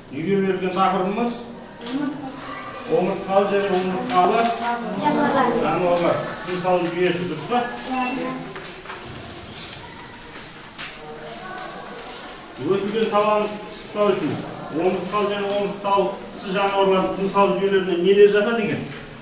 Үйге берген тақырыбымыз омыртқалы және омыртқалы жануарлар тыныс жүйесі, дұрыс па? Өтілген саланы пысықтау үшін омыртқалы және омыртқалысыз жануарлардың тыныс алу жүйелеріне нелер жатады екен?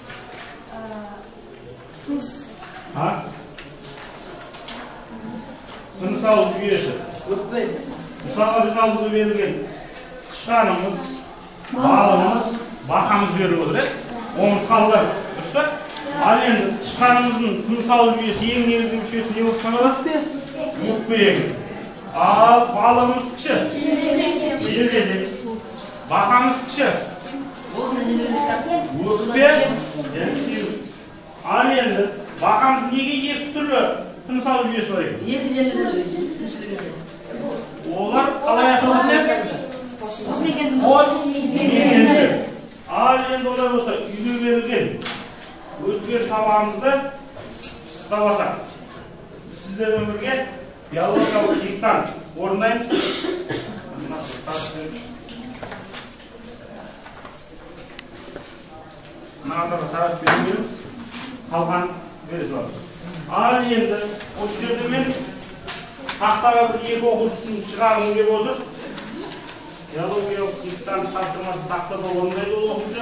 Тыныс алу жүйесі. Мысалға біз алдымызда берілген тышқанымыз, балымыз, бақамыз беріп отыр, омыртқалылар, дұрыс па? Ал енді тышқанымыздың тыныс алу жүйесі ең негізгі мүшесі не болып саналады? Өкпе. Ал балымыз кіші? Железек. Бақамыз кіші? Өкпе. Ал енді бақамыз неге екі түрлі тыныс алу жүйесі бар екен? Екі жерлері. Олар қалай аталады? Қос мекенді. Ал енді олар болса үйге берілген өткен сабағымызды пысықтап сіздермен бірге биологиялық диктант орындаймыз. Мынадарға тарап береміз, қалған бере саламыз. Ал енді осы жерде мен тақтаға бір екі оқушысын шығарғым келіп отыр. Биологиялық диктант тапсырмасын тақтада орындайды ол оқушы.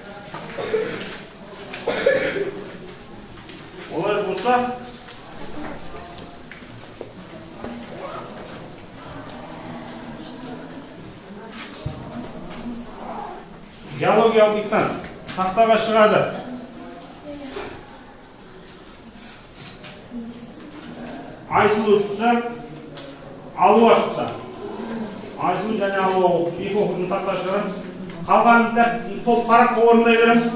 Олай болса, биологиялық диктант тақтаға шығады. Айсұлу шықса, Алуа шықса. Айсұлу және Алуа екі оқушыны тақтаға шығарамыз. Қалғанында сол параққа орындай береміз.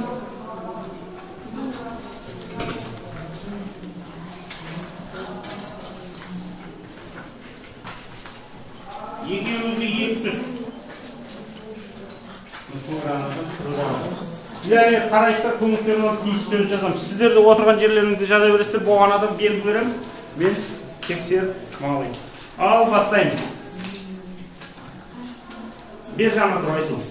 Екеуіңізге екі түс. Сіздерге қарайсыздар, көмектерін тиісті сөз жазамыз. Сіздерді отырған жерлеріңізді жаза бересіздер, болған адам белгі береміз. Мен тексеріп малайым. Ал бастаймыз. Бер жағына тұр, Айсұлу.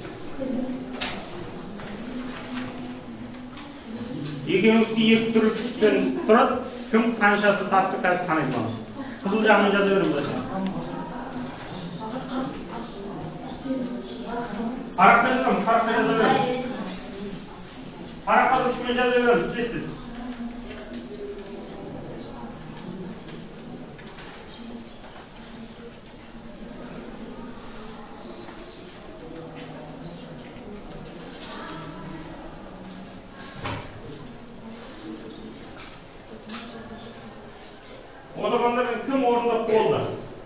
Екеуіңізге екі түрлі түстен тұрады. Кім қаншасы тапты, қазір санай саламыз. Қызыл жағына жаза береміз. Параққа жазамыз, параққа жаза береміз. Параққа үшімен жаза береміз, сіз. Отырғандардан кім орындап болды?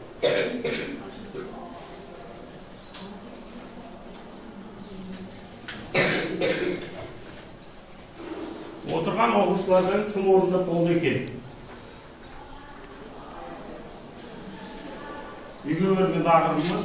Отырған оқушылардан кім орындап болды екен? Үйге берген тақырыбымыз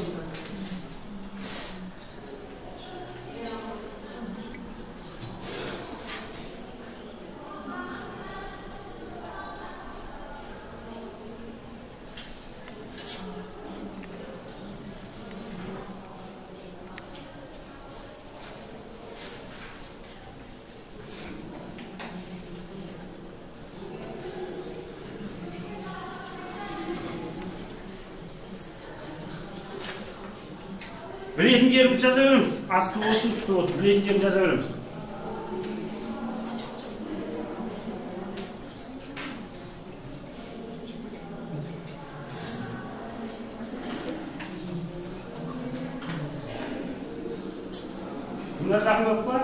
білетін жерімізді жаза береміз. Асты болсын, үсті болсын. Білетін жерімізді жаза береміз. Бұнда жақындап па?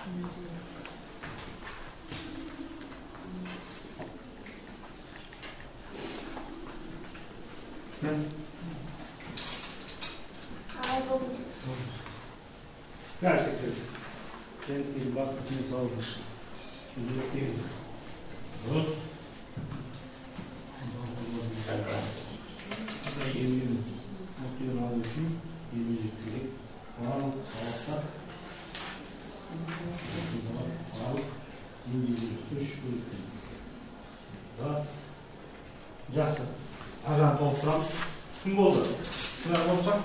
Gerçekten. Kendi basketini sağlamış. Şimdi bekleyin. Rus. 20 mutluyum abi için 20 ciddilik. Bağlı sağlıkta. Bağlı 20 suç bölükleri. Da. Жақсы. Ажан толықтырам. Кім болды? Кімler болacak?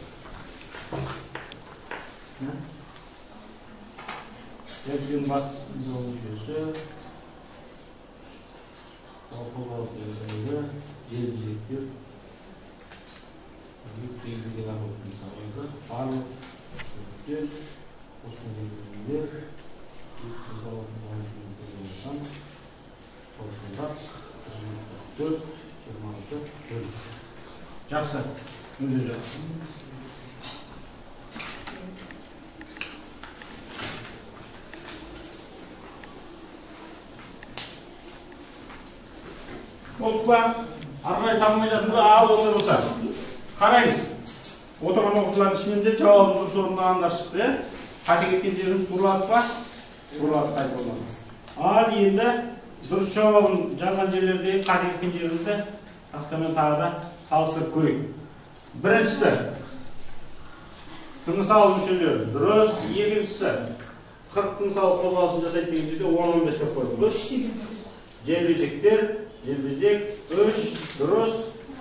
Devletin baskısı oluşuyorsa okul ortamında gelecektir. Büyük bilgiler olsun sağladı. Varlık sürüktür. Olsun bilgiler. İlk kızda olsun olsunlar. 4, 26, 4. Жақсы. Мүлде жақсы. Oldular. Арнайы танымай жатында ал ондай болса. Қараңыз. Отырған оқушылардың ішінен де жауабын дұрыс орындағандар шықты. Қате кеткен жеріміз турладық па? Турладық, қайт болмады. Ал енді дұрыс жауабын жазған жерлерде қате кеткен жерімізді тақтамен тағы да салыстырып көрейік. Біріншісі тыныс алу мүшелері дұрыс. Екіншісі 40 тыныс алу қозғалысын жасайды деген жерде 10-15 деп қойдық. Дұрыс. Желбезек 3 дұрыс.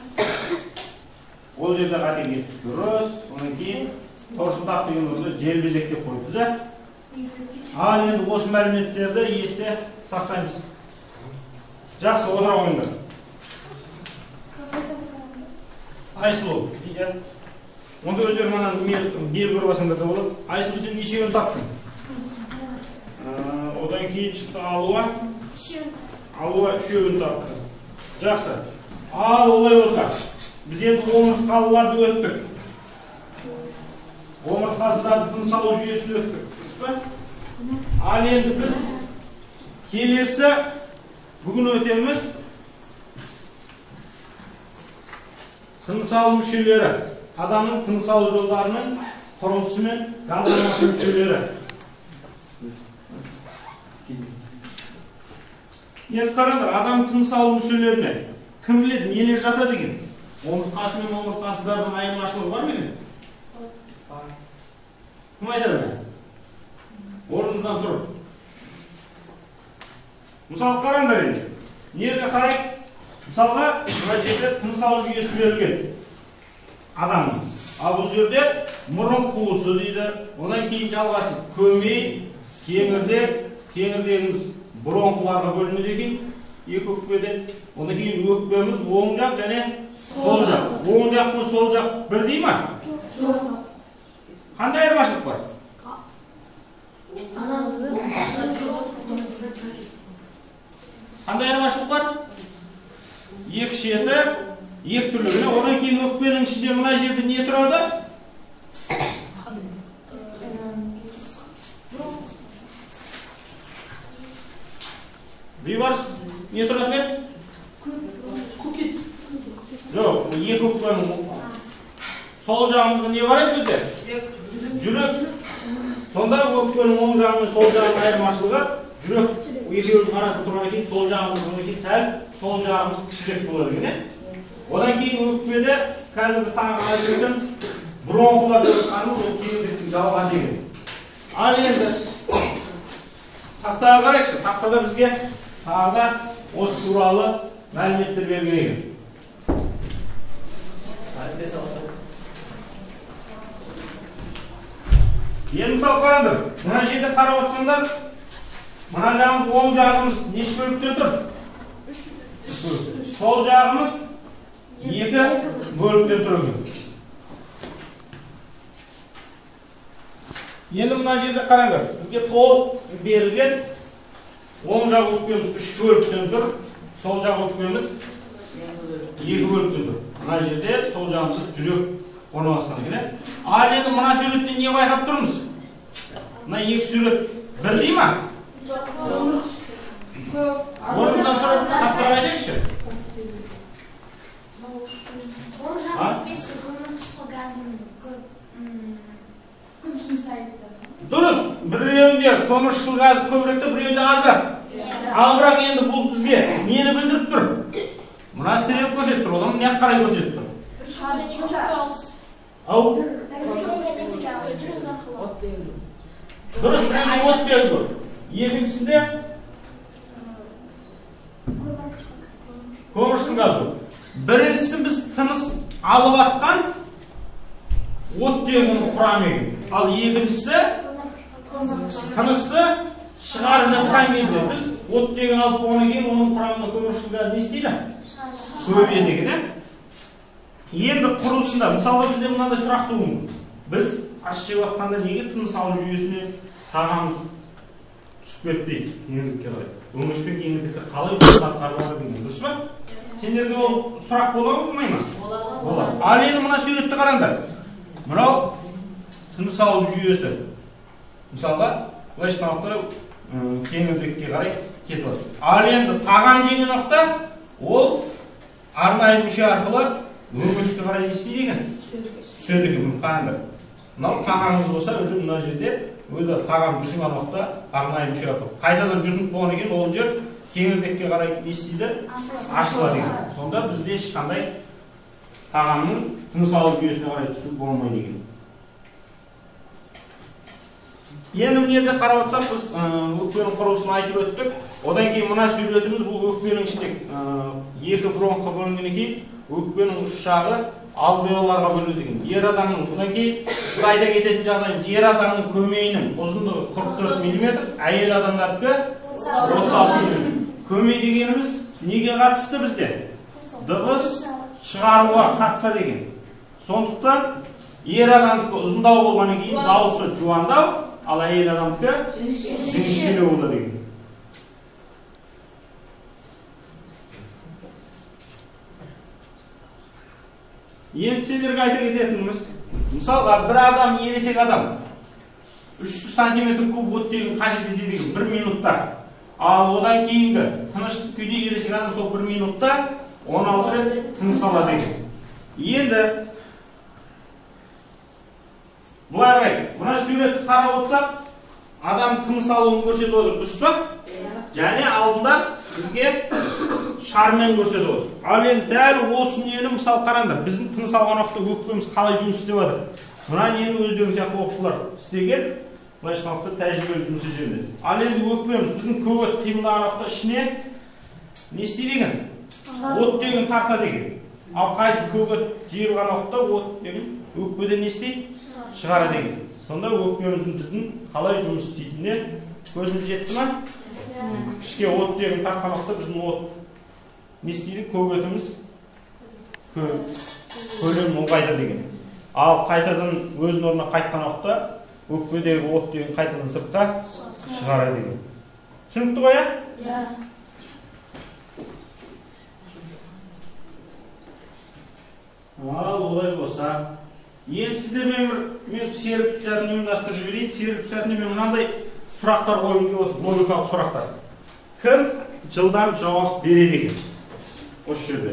Ол жерде қате кетті. Дұрыс. Онан кейін торсынтақ деген орында желбезек деп қойды да. Ал енді осы мәліметтерді есте сақтаймыз. Жақсы, отыра қойыңдар. Айсұлу, онда өздері манан бер көріп басыңдар да болады. Айсұлу, сен нешеуін таптың? Одан кейін шықты алуа. Алуа үшеуін тапты. Жақсы. Ал олай болса, біз енді омыртқалыларды өттік. Омыртқасыздарды тыныс алу жүйесін өттік. Ал енді біз келесі бүгін өтеміз тыныс алу мүшелері. Адамның тыныс алу жолдарының құрылысы мен газданатын мүшелері. Енді қараңдар, адам тыныс алу мүшелеріне кім біледі, нелер жатады екен? Омыртқасы мен омыртқасыздардың айырмашылығы бар ма екен? Кім айтады ма? Орныңыздан тұрып. Мысалы қараңдар енді. Нерге қарайық? Мысалға, мына жерде тыныс алу жүйесі берілген адамның. Ал бұл жерде мұрын қуысы дейді. Одан кейін жалғасып көмей, кеңірдегіміз бронхларға бөлінеді екен, екі өкпеде. Одан кейін өкпеміз оң жақ және сол жақ. Оң жақ пен сол жақ бірдей ма? Жоқ. Қандай айырмашылық бар? Қандай айырмашылық бар? Екі шеті, екі түрлі. Одан кейін өкпенің ішінде мына жерде не тұрады? Бейбарыс не тұрады? Көкет. Жоқ, екі өкпенің сол жағымызда не бар еді бізде? Жүрек. Сонда өкпенің оң жағы мен сол жағының айырмашылығы жүрек екеуінің арасында тұрғаннан кейін сол жағымыз сәл сол жағымыз кішірек болады екен. Одан кейін өкпеде қазір тағы айтып бронхлар деп жатқанымыз ол кеңірдектің жалғасы екен. Ал енді тақтаға қарайықшы. Тақтада бізге тағы да осы туралы мәліметтер берген екен. Енді мысал қараңдар. Мына жерде қарап отырсаңдар, мына жағымыз оң жағымыз неше бөліктен тұр? 3 бөліктен. Сол жағымыз 2 бөліктен тұр екен. Енді мына жерде қараңдар. Бізге толық берілген оң жақ өкпеміз 3 бөліктен тұр, сол жақ өкпеміз 2 бөліктен тұр. Мына жерде сол жағымыз жүрек орналасқан екен. Ал енді мына суреттен не байқап тұрмыз? Мына екі сурет бірдей ма? Орнынан сұрап таптырып айтайықшы. Дұрыс, біреуінде көміршыл газы көбіректі, біреуінде азырақ. Ал бірақ енді бұл бізге нені білдіріп тұр? Мына стереот көрсетіп тұр, одан не қарай көрсетіп тұр? Ау? Дұрыс, біреуінде от белгі. Екіншісінде көміршыл газы. Біріншісі біз тыныс алып атқан оттегінің құрамы. Ал екіншісі тынысты шығарудың құрамы. Біз оттегін алып болғаннан кейін оның құрамында көміршыл газ не істейді? Көбейеді екен. Енді құрылысында мысалы бізде мынандай сұрақ туындайды. Біз ас жеп жатқанда неге тыныс алу жүйесіне тағамыз түсіп кетпейді? Кеңірдекке қарай. Өңешпен кеңірдекте қалай атқарылады деген дұрыс па? Сендерге ол сұрақ бола ма, болмай ма? Болады. Ал енді мына суретті қараңдар. Мынау тыныс алу жүйесі. Мысалға, былайша айтқанда кеңірдекке қарай кетіп жатыр. Ал енді тағам жеген уақытта ол арнайы мүше арқылы өңешке қарай не істейді екен? Түседі екен. Қараңдар. Мынау тағамымыз болса, уже мына жерде өзі тағам жұтынған уақытта арнайы мүше арқылы. Қайтадан жұтынып болғаннан кейін ол жер кеңірдекке қарай не істейді? Ашылады екен. Сонда бізде ешқандай тағамның тыныс алу жүйесіне қарай түсу болмайды екен. Енді мына жерде қарап отырсақ, біз өкпенің құрылысын айтып өттік. Одан кейін мына суретіміз бұл өкпенің ішінде екі бронхқа бөлінгеннен кейін өкпенің үш жағы алвеоларға бөлінеді екен. Ер адамның, одан кейін біз айта кететін жағдайымыз, ер адамның көмейінің ұзындығы 44 мм, әйел адамдардікі 36 мм. Көмей дегеніміз неге қатысты бізде? Дыбыс шығаруға қатысады екен. Сондықтан ер адамдікі ұзындау болғаннан кейін дауысы жуандау, ал әйел адамдікі жіңішкелеу болады екен. Енді сендерге айта кететініміз, мысалға бір адам, ересек адам 300 см куб оттегін қажет етеді 1 минутта. Ал одан кейінгі тыныштық күйде ересек адам сол 1 минутта 16 рет тыныс алады екен. Енді былай қарай, мына суретті қарап отырсақ, адам тыныс алуын көрсетіп отыр, дұрыс па? Және алдында бізге шармен көрсетіп отыр. Ал енді дәл осы нені мысалы қараңдар, біздің тыныс алған уақытта өкпеміз қалай жұмыс істеп жатыр? Мына нені өздерің сияқты оқушылар істеген, былайша айтқанда тәжірибелі жұмыс істейді. Ал енді өкпеміз біздің көгет қимылдаған уақытта ішіне не істейді екен? Оттегін тартады екен. Ал қайтып көгет жиырылған уақытта оттегін өкпеден не істейді? Шығарады екен. Сонда өкпеміздің біздің қалай жұмыс істейтініне көзіміз жетті ма? Ішке оттегін тартқан уақытта біздің от не істейді? Көгетіміз көлемін ұлғайтады екен. Ал қайтадан өзінің орнына қайтқан уақытта өкпедегі оттегін қайтадан сыртқа шығарады екен. Түсінікті ғой, иә? Ал олай болса, енді сіздермен мен серік түсәрін ұйымдастырып жіберейін. Серік түсәріне мен мынандай сұрақтар қойғым келіп отыр, логикалық сұрақтар. Кім жылдам жауап береді екен? Осы жерде.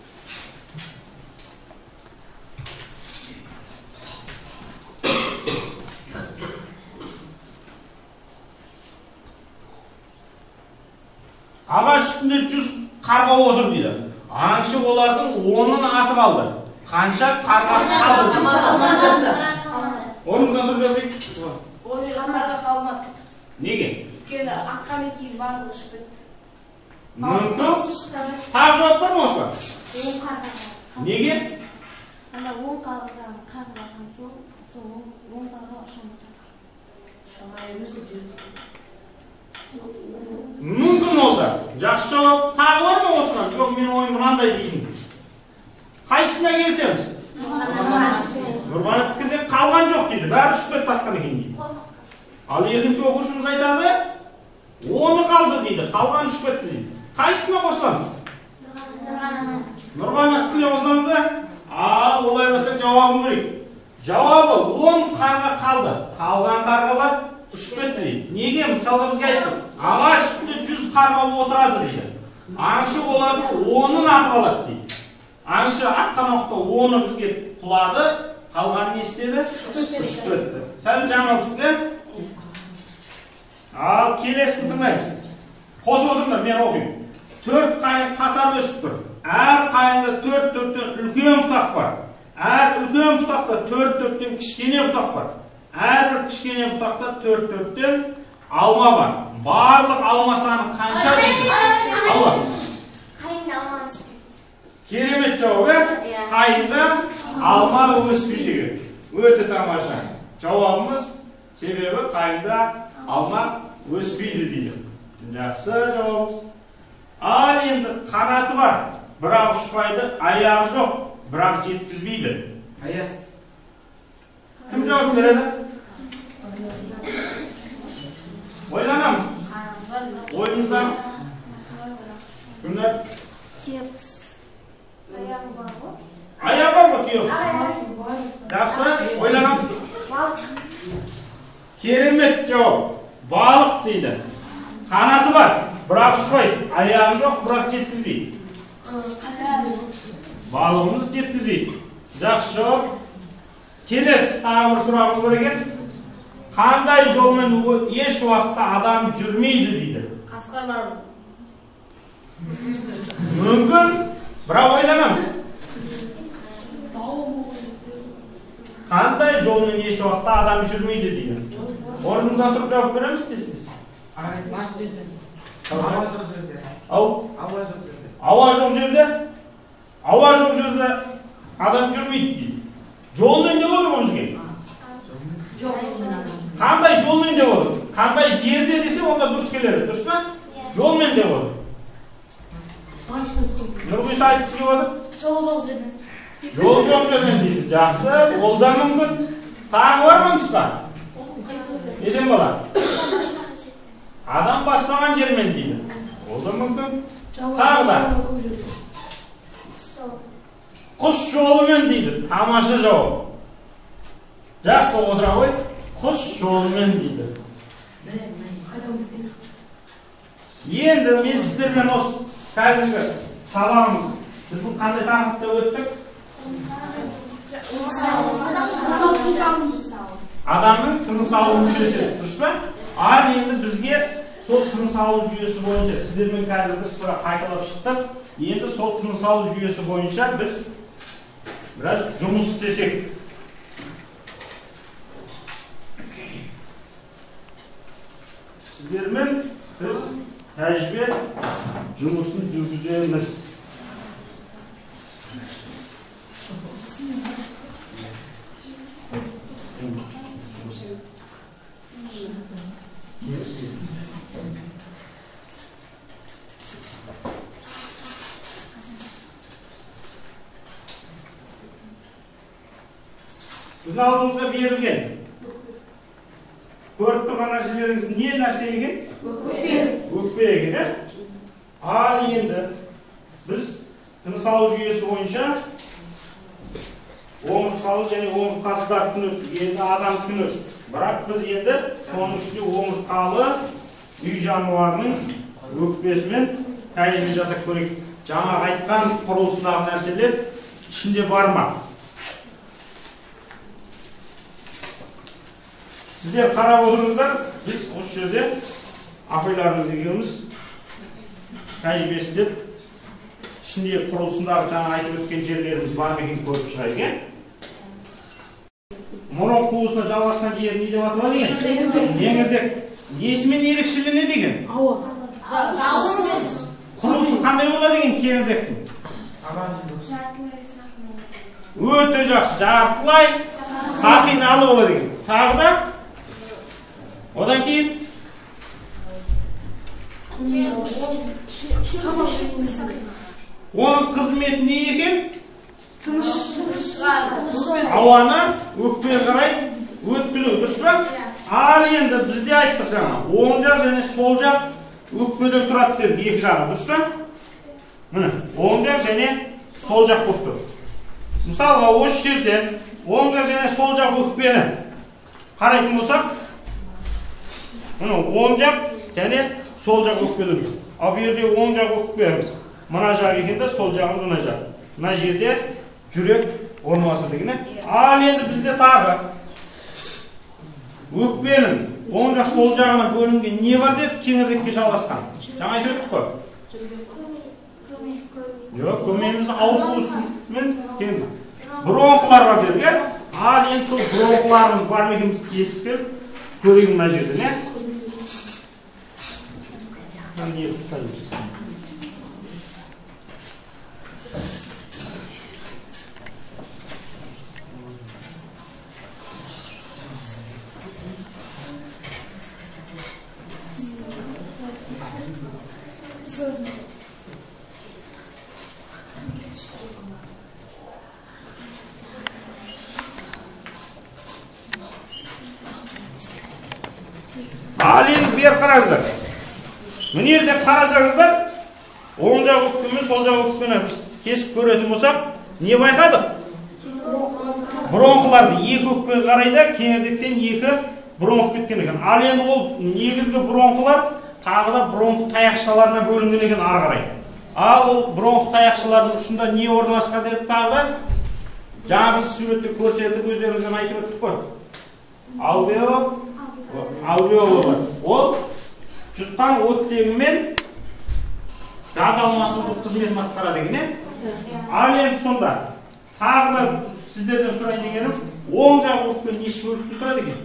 Ағаш үстінде 100 қарға отыр дейді. Аңшы олардың 10-ын атып алды. Қанша қарға қалды? Орныңыздан тұрып жүрейік. Ол қарға қалмады. Неге? Өйткені аққаны кейін барлығы шығып кетті. Мүмкін. Тағы жауап бар ма осыға? 10 қарға. Неге? Ана 10 қарға қарғаған соң, 10 қарға ұшамады. Мүмкін ол да. Жақсы жауап тағы бар ма осыған? Жоқ, мен ойым мынандай дейтін. Қайсысына келсеміз? Нұрбаевтікінде қалған жоқ дейді. Бәрі ұшып кетті атқан екен дейді. Ал екінші оқушымыз айтады, 10-ы қалды дейді. Қалған ұшып кетті дейді. Қайсысына қосыламыз? Нұрбаевтікіне қосыламыз ба? Ал олай болса жауабын көрейік. Жауабы 10 қарға қалды. Қалған қарғалар ұшып кетті дейді. Неге? Мысалға бізге айттық. Ағаш үстінде 100 қарға отырады дейді. Аңшы олардың 10-ын атып алады дейді. Аңшы атқан уақытта 10-ы бізге құлады, қалғаны не істеді? Ұшып кетті. Сәл жаңылсызды. Ал келесін тыңдаймыз. Қосып отырыңдар, мен оқимын. 4 қайың қатар өсіп тұр. Әр қайында 4-4-тен үлкен бұтақ бар. Әр үлкен бұтақта 4-4-тен кішкене бұтақ бар. Әрбір кішкене бұтақта 4-4-тен алма бар. Барлық алма саны қанша дейді? Алма. Қайында алма өспейді. Керемет жауап, қайында алма өспейді. Өте тамаша. Жауабымыз себебі қайында алма өспейді дейді. Жақсы жауабымыз. Ал енді қанаты бар, бірақ ұшпайды, аяғы жоқ, бірақ жеткізбейді. Аяз. Кім жауап береді? Ойланамыз. Ойымыздан. Кімдер? Текс. Аяғы бар ғой? Аяғы бар ғой түйек. Жақсы, ойланамыз. Балық. Керемет жауап. Балық дейді. Қанаты бар, бірақ ұшпайды, аяғы жоқ, бірақ жеткізбейді. Балығымыз жеткізбейді. Жақсы жауап. Келесі тағы бір сұрағымыз бар екен. Қандай жолмен еш уақытта адам жүрмейді дейді. Қасқыр бар. Мүмкін, бірақ ойланамыз. Қандай жолмен еш уақытта адам жүрмейді дейді. Орнымыздан тұрып жауап береміз тез-тез. Ауа жоқ жерде. Ауа жоқ жерде? Ауа жоқ жерде адам жүрмейді дейді. Жолмен де olur mu бізге? Қандай жолмен де olur? Қандай жерде десе онда дұрыс келеді, дұрыс па? Жолмен де olur. Нұрғиса айтқысы келіп отыр? Жол жоқ жерден. Жол жоқ жерден дейді. Жақсы, ол да мүмкін. Тағы бар ма нұсқа? Нешен бала? Адам баспаған жермен дейді. Ол да мүмкін. Тағы да. Құс жолымен дейді. Тамаша жауап. Жақсы отыра ғой. Құс жолымен дейді. Енді мен сіздермен осы қазіргі сабағымыз біздің қандай тақырыпта өттік? Адамның тыныс алу жүйесі, дұрыс па? Ал енді бізге сол тыныс алу жүйесі бойынша сіздермен қазір бір сұрақ қайталап шықтық. Енді сол тыныс алу жүйесі бойынша біз біраз жұмыс істесек. Сіздермен біз тәжірибе жұмысын жүргіземіз. Біздің алдымызға берілген көріп тұрған нәрселеріңіз не нәрсе екен? Өкпе екен. Ал енді біз тыныс алу жүйесі бойынша омыртқалы және омыртқасыздар күні енді адам күні. Бірақ біз енді соның ішінде омыртқалы үй жануарының өкпесімен тәжірибе жасап көрейік. Жаңа айтқан құрылысындағы нәрселер ішінде бар ма? Сіздер қарап отырыңыздар, біз осы жерде апайларымыз екеуміз тәжірибесі деп ішінде құрылысындағы жаңа айтып өткен жерлеріміз бар ма екен көріп шығайық. Мұрын қуысына жалғасқан жер не деп аталады екен? Еңірдек. Несімен ерекшеленеді деген? Құрылысы қандай болады екен кеңірдектің? Өте жақсы, жартылай сақиналы болады екен. Тағы да? Одан кейін? Оның қызметі не екен? Ауаны өкпеге қарай өткізу, дұрыс па? Ал енді бізде айттық жаңа, оң жақ және сол жақ өкпеден тұрады дедік, екі жағы, дұрыс па? Міне, оң жақ және сол жақ болып тұр. Мысалға, осы жерде оң жақ және сол жақ өкпені қарайтын болсақ, Мына оң жақ және сол жақ өкпелер. Ал bu жерде оң жақ өкпеміз. Мына жақ екен де сол жағымыз мына жақ. Мына жерде жүрек орналасады деген. Ал енді бізде тағы өкпенің оң жақ сол жағына бөлінген не бар деп кеңірдекке жалғасқан. Жаңа айтып өттік қой. Жоқ, көмейіміз ауыз қуысымен кеңдік. Бронхлар бар дедік, иә? Ал енді сол бронхларымыз бар ма екенбіз тескіп көрейік мына жерде, не? Ал енді бер қараңыздар. Міне жерде қарасаңыздар, оң жақ өкпемен сол жақ өкпені кесіп көретін болсақ, не байқадық? Бронхларды екі өкпеге қарайды, кеңірдектен екі бронх кеткен екен. Ал енді ол негізгі бронхлар тағы да бронх таяқшаларына бөлінген екен ары қарай. Ал ол бронх таяқшалардың ұшында не орналасқан дедік тағы да? Жаңа біз суретте көрсетіп өздеріңізден айтып өттік қой. Алвеолалар. Ол жұтқан оттегімен газ алмасудың қызметін атқарады деген. Ал енді сонда тағы да сіздерден сұрайын дегенім, оң жақ өкпе неше бөліктен тұрады екен?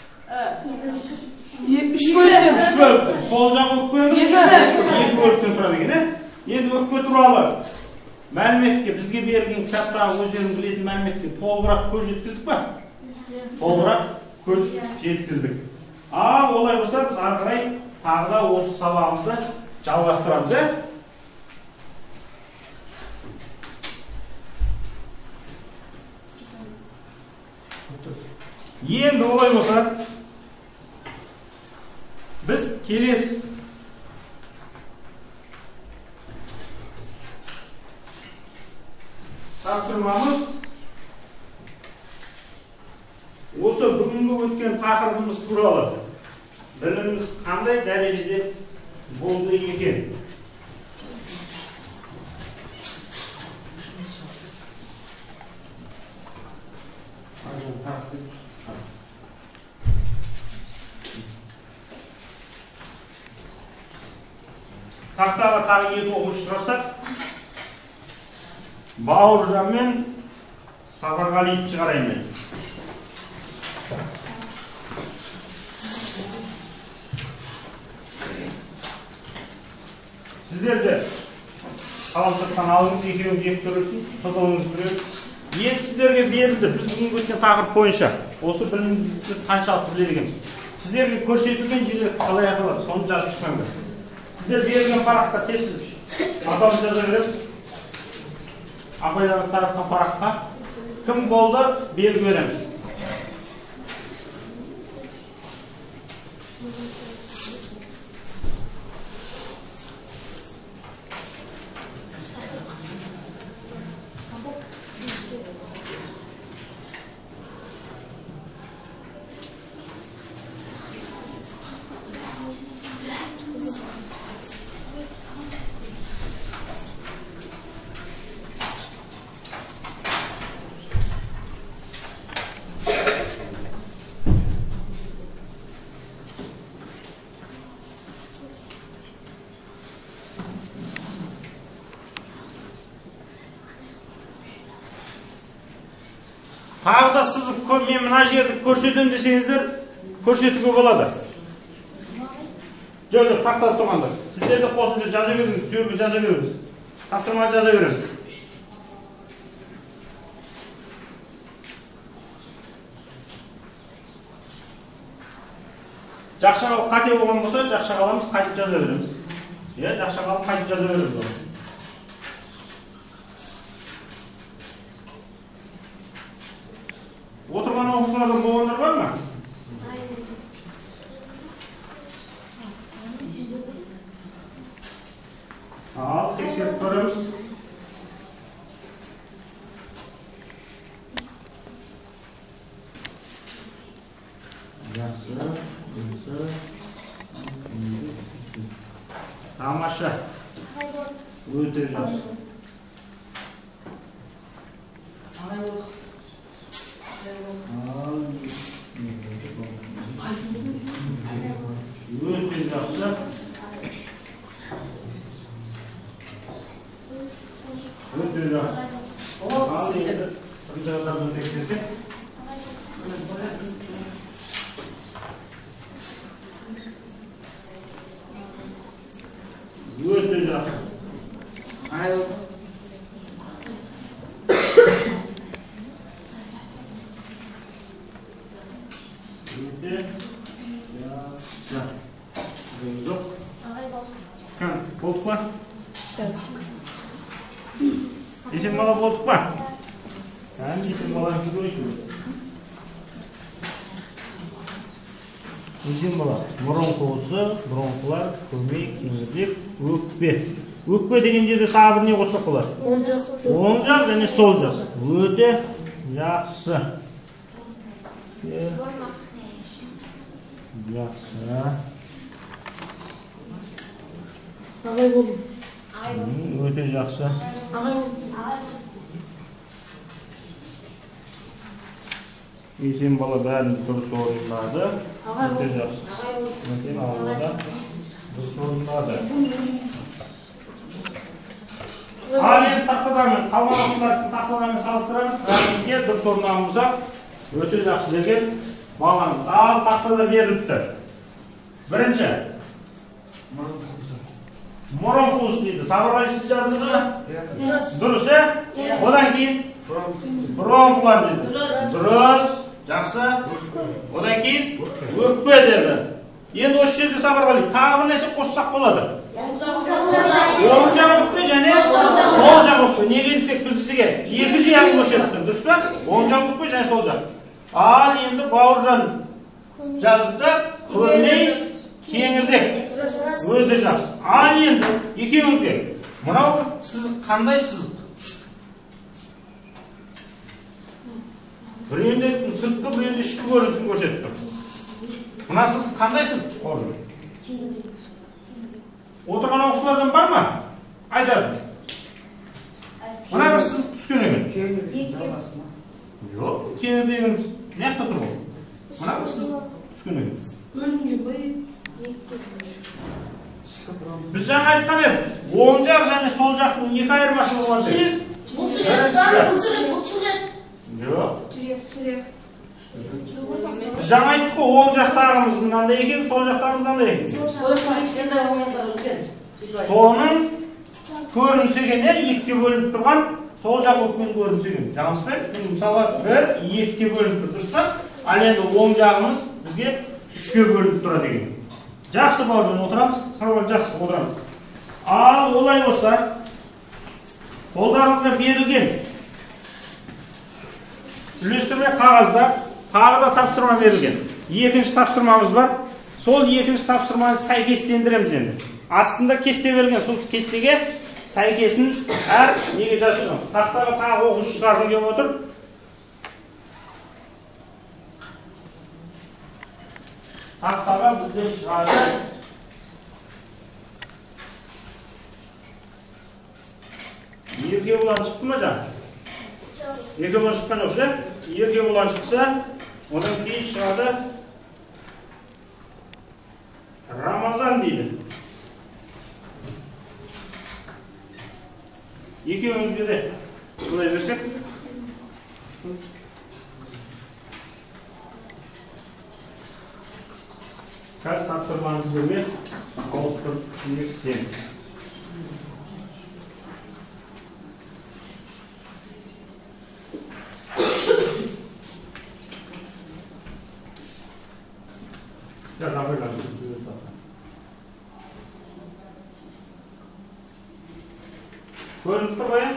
Үш бөліктен. Сол жақ өкпеміз екі бөліктен тұрады екен. Енді өкпе туралы мәліметке бізге берілген кітаптағы өздерің білетін мәліметке толығырақ көз жеткіздік па? Толығырақ көз жеткіздік. Ал олай болса біз ары қарай тағы да осы сабағымызды жалғастырамыз, ә? Енді олай болса біз келесі тапсырмамыз осы бүгінгі өткен тақырыбымыз туралы біліміміз қандай дәрежеде болды екен. Тақтаға тағы екі оқушы шығарсақ, Бауыржан мен Сапарғалиевті шығарайын мен. Сіздерді қаламсақтан алыңыз, екеуің жеп көрілсін, қызылыңыз біреу. Енді сіздерге берілді, біз бүгінгі өткен тақырып бойынша осы білімімізді қаншалықты біледі екенбіз. Сіздерге көрсетілген жерлер қалай аталады, соны жазып шықсаңдар. Сіздер берілген параққа тезсіз атауын жаза береміз. Апайларыңыз таратқан параққа кім болды белгі береміз. Тағы да сіз мен мына жерді көрсетем десеңіздер, көрсетуге болады. Жоқ, тақтада тұрғандар. Сіздер де қосымша жаза беріңіз, жерге жаза беріңіз. Тапсырма жаза беріңіз. Жақша қалып қате болған болса, жақша қаламыз, қайтып жаза береміз. Жақша қалып қайтып жаза береміз. Отырған оқушылардан болғандар бар ма? Ал, тексеріп көреміз. Жақсы, жақсы. Тамаша. Өте жақсы. Өте жақсы. Өте жақсы. Ал енді бірінші қатардан тексерсек. Өте жақсы. Болдық па? Есен бала болдық па? Есен баланы көрейік. Есен бала. Мұрын қуысы, бронхлар, көмей, кеңірдек, өкпе. Өкпе деген жерде тағы бір не қоссақ болады? Оң жақ және сол жақ. Өте жақсы. Жақсы. Ағай болдым. Өте жақсы. Ағай болдым. Есен бала бәрін дұрыс орындады. Өте жақсы. Өте алғада дұрыс орындады. Ал енді тақтадармен, қалған ақындардың тақтадармен салыстырамыз. Бәрінде дұрыс орындағымызға өте жақсы деген балаңыз. Ал тақтада беріліпті. Бірінші. Мұрын қуысы дейді. Сабырғали сіз жаздыңыз ба? Дұрыс, одан кейін бронхлар дейді. Дұрыс, жақсы. Одан кейін өкпе деді. Енді осы жерде Сабырғали тағы бір нәрсе қоссақ болады. Оң жақ өкпе және сол жақ өкпе. Неге десек біздіге екі жақ көшетті. Дұрыс па? Оң жақ өкпе және сол жақ. Ал енді Бауыржан жазыпты. Көмей, кеңірдек. Өте жақсы. Ал енді екеуіңізге мынау сызық қандай сызық? Біреуінде сыртқы, біреуінде ішкі көрінісін көрсетіп тұр. Мына сызық қандай сызық? Отырған оқушылардан бар ма? Айтады. Мына бір сызық түскен екен. Жоқ, кеңірдегіміз не жақта тұр бұл? Мына бір сызық түскен екен. Біз жаңа айтқан едік, оң жақ және сол жақтың екі айырмашылығы бар деп. Жоқ. Біз жаңа айттық қой, оң жақтарымыз мынандай екен, сол жақтарымыз мынандай екен. Соның көрінісі екен, екіге бөлініп тұрған сол жақ өкпенің көрінісі екен. Жаңылыс па? Мысалға бір, екіге бөлініп тұр, дұрыс па? Ал енді оң жағымыз бізге үшке бөлініп тұрады екен. Жақсы Бауыржан, отырамыз. Сабыр жақсы отырамыз. Ал олай болса, қолдарыңызға берілген үлестірме қағазда тағы да тапсырма берілген. Екінші тапсырмамыз бар. Сол екінші тапсырманы сәйкестендіреміз енді. Астында кесте берілген, сол кестеге сәйкесін әр неге жазып. Тақтаға тағы оқушы шығарғым келіп отыр. Тақтаға бізден шығады. Ерге болан шықты ма жаңа? Ерге болан шыққан жоқ, да? Ерге болан шықса, одан кейін шығады Рамазан дейді. Екеуімізге де бұлай берсек. Қазір тапсырмаңыз көрмес, ауыстырып сен. Көрініп тұр ғой?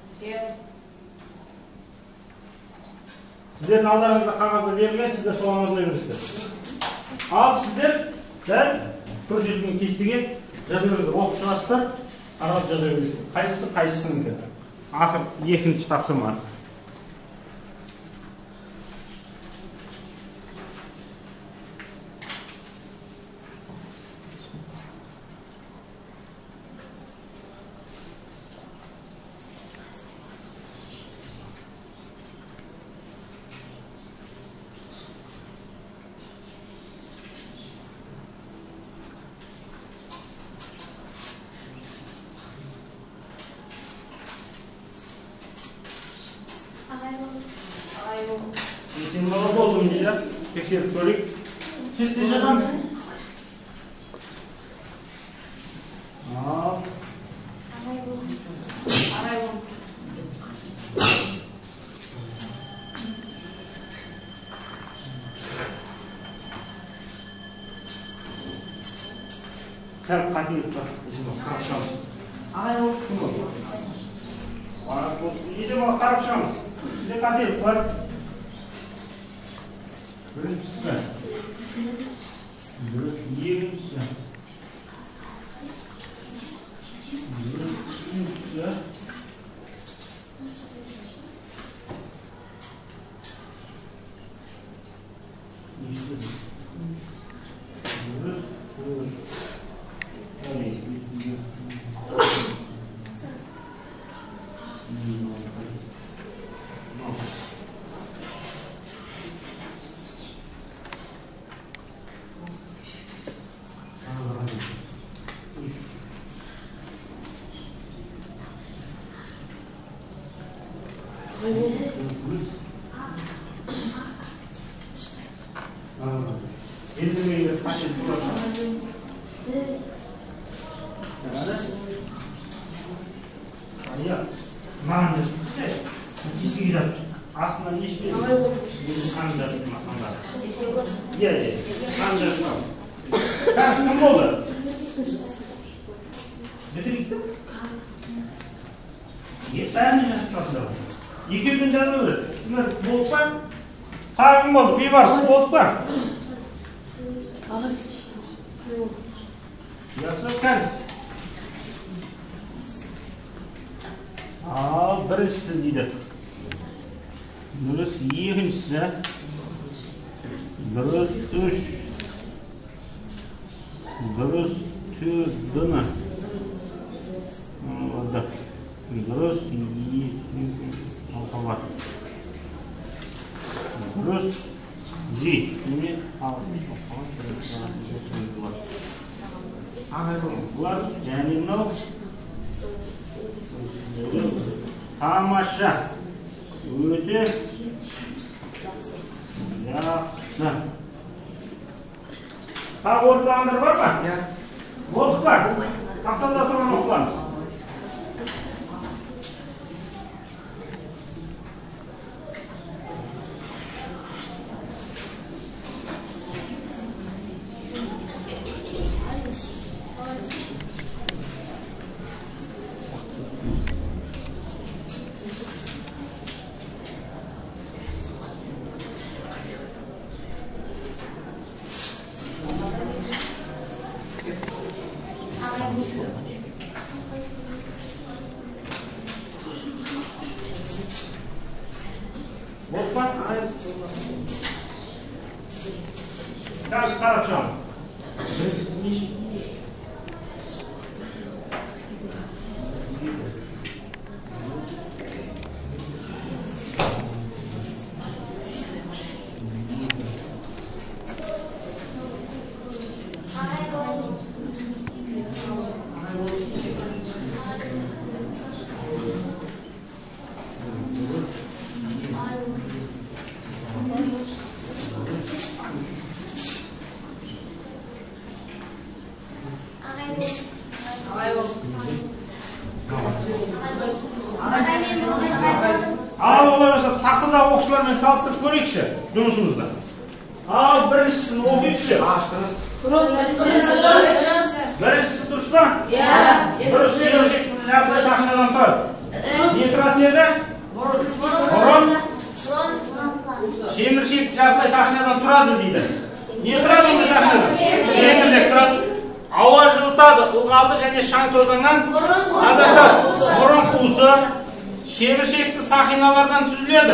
Сіздердің алдарыңызда қағазда берілген, сіздер соған жаза бересіздер. Ал сіздер дәл көрсетілген кестеге жаза бересіздер. Оқып шығасыздар, қарап жаза бересіздер. Қайсысының ақыр екінші тапсырма. Тексеріп көрейік. Кесте жазамыз. Сәл қатылық бар. Қарап шығамыз. Есебі қарап шығамыз. Бізде қатылық бар. Біріншісі. Екіншісі. Üçüncüsü. Aslında işte kanca masanlar. Ye. Kanca masam. Kaç gün oldu? Ne dedik? Ben mi yapacağım? 2 günden öyle. Bolup var. Takım oldu. Bir var. Bolup var. Yoksa kendisi. Birisi deydi. Burası ikincisi. Burası 3. Burası 4. Orada. Burası 2. Alfabat. Burası G. Yine Bunlar Janino. Tamaşa. Öte. Yaxşı. Ha, ortağındır var mı? Olduk var. Haftada sonra oxularımız. Teraz karacağım. Al olamasa takıda okçularla salsıp göreyikşi Yunus'umuzda. Al birincisini okuyukşi. Birincisi dursa. Burası şemşek nerede sahnedan tur. Niyetrat nerede? Horon. Şemşek jartılay sahnedan turadı deydi. Niyetrat oldu sahnedan. Niyetindek turat. Ава жылтады, ылғалды және шаң тозаңнан азаттады. Мұрын қуысы шеміршекті сақиналардан түзіледі.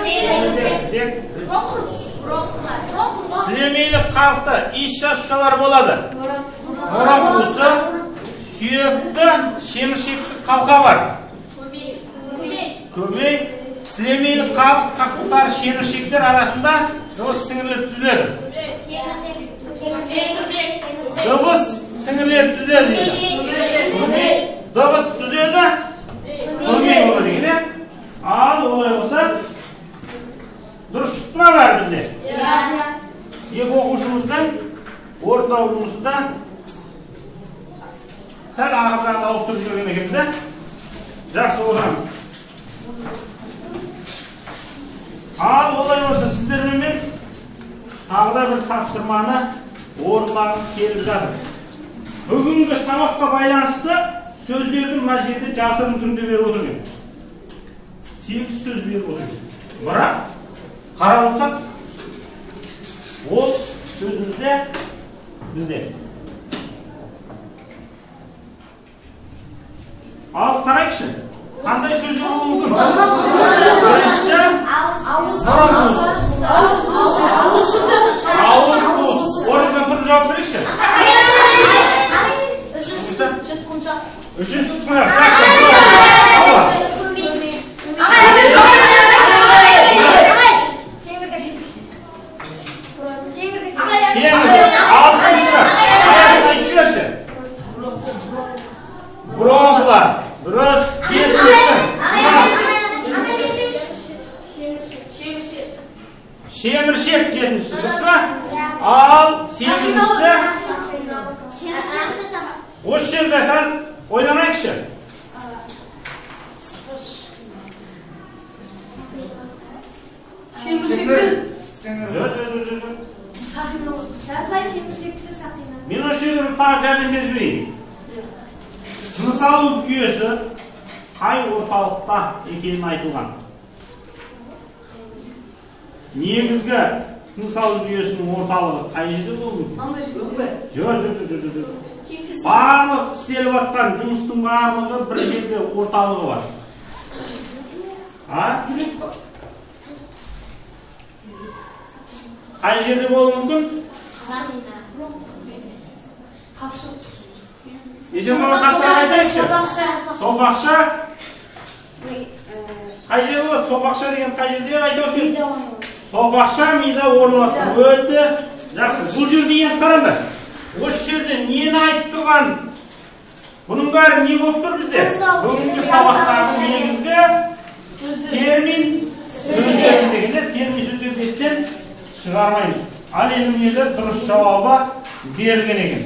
Сілемейлік қабықта иіс жасушалар болады. Мұрын қуысы сүйекті шеміршекті қалқа бар. Көмей сілемейлік қабық қақпықтары шеміршектер арасында дыбыс сіңірлер түзіледі. Dövüş sinirler düzeldi. Dövüş düzeldi. Olmuyor olur yine. Al olay olsa. Duruşutma var bizde. Сәл ағырдан ауыстырып жүрген екенбіз, ә? Жақсы отырамыз. Ал олай болса сіздермен мен тағы да бір тапсырманы орындағым келіп жатыр. Бүгінгі сабаққа байланысты сөздерді мына жерде жасырын түрінде беріп отырмын. 8 сөз беріп отырмын. Бірақ қарап отырсақ, ол сөзімізде бізде. Ал қарайықшы. Қандай сөздер болуы мүмкін? Біріншісі ауыз қуыс. Орнынан тұрып жауап берейікші. Үшінші тұтқынақ. Алтыншы. Аяғын айтып жіберші. Бронхлар. Дұрыс. Шеміршек жетінші. Дұрыс па? Ал сегізінші. Осы жерде сәл ойламайықшы. Мен осы жерде тағы жәрдем беріп жіберейін. Тыныс алу жүйесі қай орталықта екенін айтылған. Негізгі тыныс алу жүйесінің орталығы қай жерде болуы мүмкін? Жоқ. Барлық істеліп жатқан жұмыстың барлығы бір жерде орталығы бар. Қай жерде болуы мүмкін? Есен бала қасыға айтайықшы. Собақша. Қай жерде болады? Собақша деген қай жерде айтаушы? Собақша мида орналасқан. Өте жақсы. Бұл жерде енді қараңдар. Осы жерде нені айтып тұрған? Бұның бәрі не болып тұр бізде? Бүгінгі сабақтағы негізгі термин сөздер дегенде термин сөздер десем шығармаймыз. Ал енді дұрыс жауабы берген екен.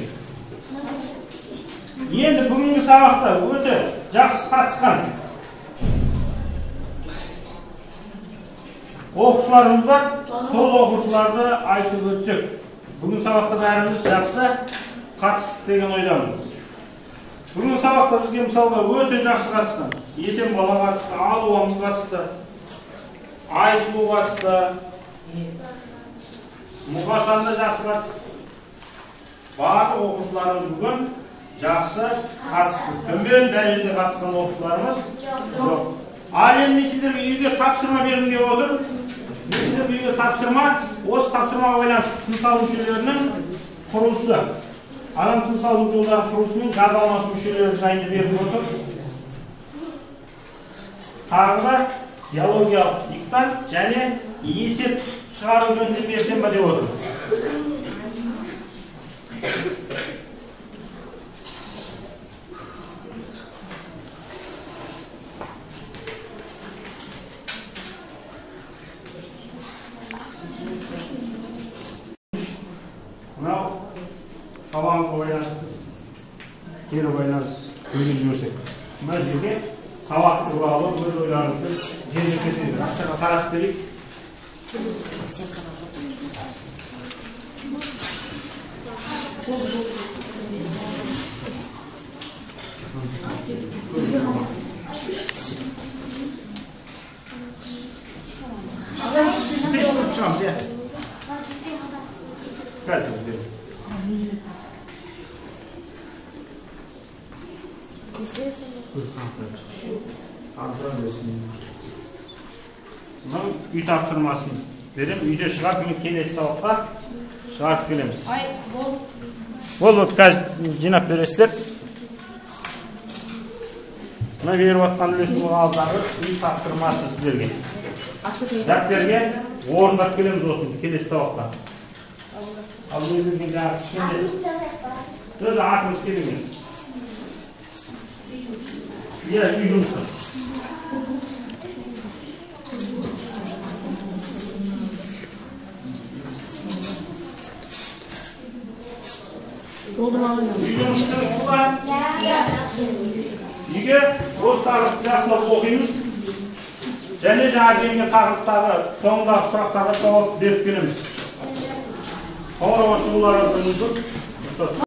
Енді бүгінгі сабақта өте жақсы қатысқан оқушыларымыз бар. Сол оқушыларды айтып өтсек. Бүгін сабақта бәріміз жақсы қатыстық деген ойдамын. Бүгін сабақта бізге мысалға өте жақсы қатысқан. Есен бала қатысты, Алуамыз қатысты, Айсұлу қатысты, Мұғашан да жақсы қатысты. Барлық оқушыларымыз бүгін жақсы қатысты. Төмен дәрежеде қатысқан оқушыларымыз жоқ. Ал енді сіздерге үйге тапсырма бергім келіп отыр. Сіздерге үйге тапсырма, осы тапсырмаға байланысты тыныс алу мүшелерінің құрылысы. Адам тыныс алу жолдары құрылысы мен газ алмасу мүшелері жайында беріп отыр. Тағы да биологиялық диктант және есеп шығару жөнінде берсем ба деп отыр. Мынау табанға байланысты, кері байланысты көңіл көрсек. Мына жерге сабақ туралы өз ойларыңызды жерге кетеді. Астарға тарап берейік. Теш көріп шығамыз, иә. Қазір берейік. Мынау үй тапсырмасын берем. Үйде шығарып, келесі сабаққа шығарып келеміз. Болды, қазір жинап бересіздер. Мына беріп жатқан үлесінің алдағы үй тапсырмасы сіздерге. Дәптерге орындап келеміз осыны келесі сабаққа. Ал өзіңізге жаңағы кішкене өзі атымыз келеміз. Иә, үй жұмысы. Үй жұмыстарыңыз бар? Үйге достарымыз жақсылап оқимыз. Және жаңа келген тақырыптағы соңындағы сұрақтарға жауап беріп келеміз. Қоңырау шығуларыңызды